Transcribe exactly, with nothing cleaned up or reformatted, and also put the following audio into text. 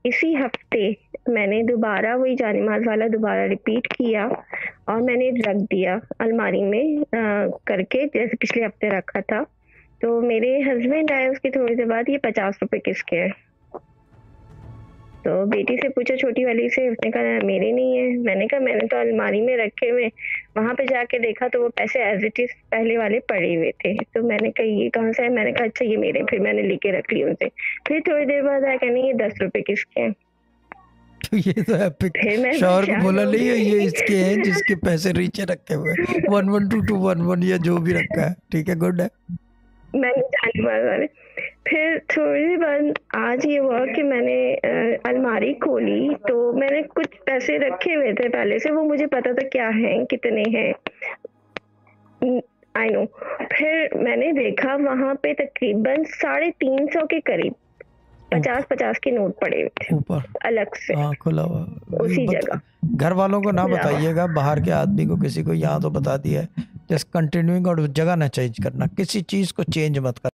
इसी हफ्ते मैंने दोबारा वही जानेमाज़ वाला दोबारा रिपीट किया और मैंने रख दिया अलमारी में अ, करके जैसे पिछले हफ्ते रखा था। तो मेरे हस्बैंड आए उसके थोड़ी देर बाद, ये पचास रुपए किसके हैं? तो बेटी से पूछा छोटी वाली से, उसने कहा मेरे नहीं है। मैंने कहा मैंने तो अलमारी में रखे हुए, वहाँ पे जाके देखा तो वो पैसे एज़ इट इज़ पहले वाले पड़े हुए थे। तो मैंने कहा ये कहाँ से है? मैंने कहा अच्छा ये मेरे, फिर मैंने लेके रख लिए उनसे। फिर थोड़ी देर बाद आया कहने ये दस रुपए किसके हैं? तो ये तो एपिक। फिर मैं शौहर को परेशान बोला हो नहीं है ये इसके हैं गई। जिसके पैसे नीचे रखे हुए, one one two two one one या जो भी रखा है, ठीक है, गुड है। मैंने जानेमाज़ वाले। फिर थोड़ी देर बाद आज ये हुआ कि मैंने अ, अलमारी खोली तो मैंने कुछ पैसे रखे हुए थे पहले से, वो मुझे पता था क्या हैं, कितने हैं। Um, I know. फिर मैंने देखा वहाँ पे तकरीबन साढ़े तीन सौ के करीब ऊपर। पचास पचास के नोट पड़े हुए थे, ऊपर। अलग से, हाँ, खुला हुआ। ये उसी बत, जगह, घर वालों को ना खुला हुआ। बताइएगा, बाहर के आदमी को किसी को, यहाँ तो बता दिया है। जस्ट कंटिन्यूइंग, और जगह ना चेंज करना, किसी चीज को चेंज मत करना।